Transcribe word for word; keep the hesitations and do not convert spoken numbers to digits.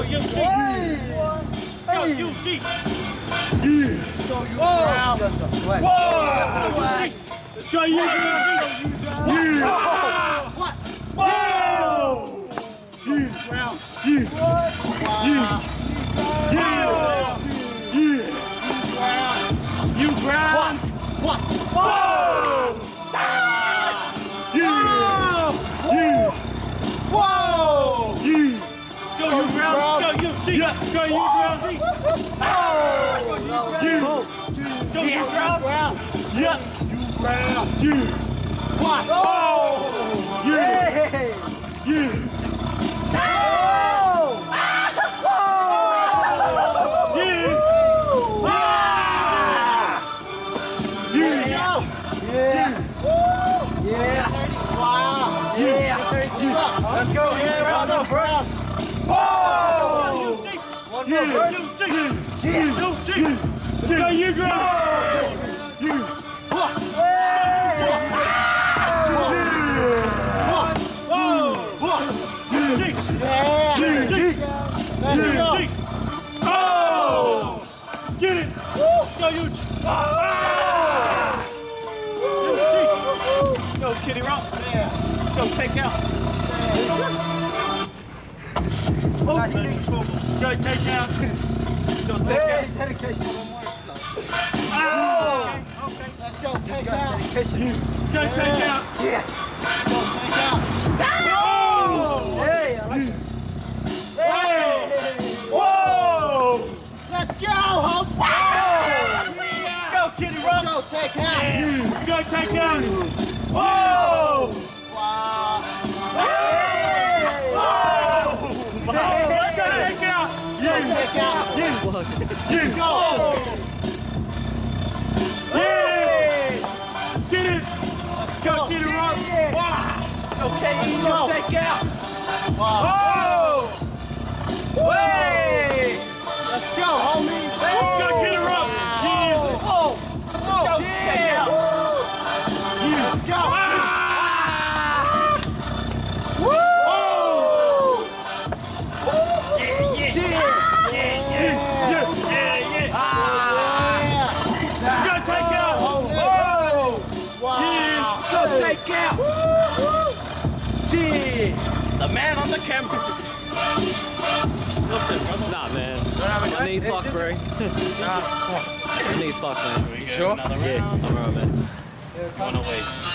go, U G. Let's go, U G. Yeah. Let's go, U Brown. Whoa. Let's go, U G. Yeah. What? Whoa. Yeah. Brown. Yeah. Yeah. Yeah. Yeah. U Brown. What? Whoa. Yeah. Yeah. Whoa. Yeah. Let's go, U Brown. Let's go, U G. Yeah. Let's go, U Brown. Oh. Yeah. Let's go, U Brown. Yeah. U Brown. Yeah. What? Oh. Yeah. Yeah. Let's go, yeah, Brown, Brown. Whoa! U G! One more, Yeah. U G! U G! Let's go, U G! Let's go! Oh! Let's get it! Let's go, U G! Let's go, Kitty Rock! Let's go, take out! Oh, nice. Let's go take out. Let's go take hey, out. Dedication. Ah, okay, okay. Let's go take out. Dedication. Let's go take Yeah. out. Yeah. Let's go take out. Oh! Hey, I like it. Hey! Whoa! Let's go, Hulk. Whoa! Let's go, Kitty Rock. Let's go take out. Yeah. Let's go take out. Whoa! Wow. Hey! Whoa! Let's go take out. Yeah. Take out. Yeah. Yeah. Go. Yeah! Let's get it! Let's go, Kitty Rock! Wow! Okay, let's go take out! Wow. Oh! Way! Let's go, homie. Let's go, Kitty Rock! Yeah! Oh! Let's go take out! Yeah. Let's go. Ah! Woo! Oh! Yeah, yeah! Yeah, yeah! Yeah, yeah! Yeah! Ah! Let's go take out! Oh! Wow. Yeah! Let's go take out! Yeah! The man on the camera! Nah, man. My knees fucked, bro. My knees fucked, man. You sure? Yeah, I'm alright, man. Going away.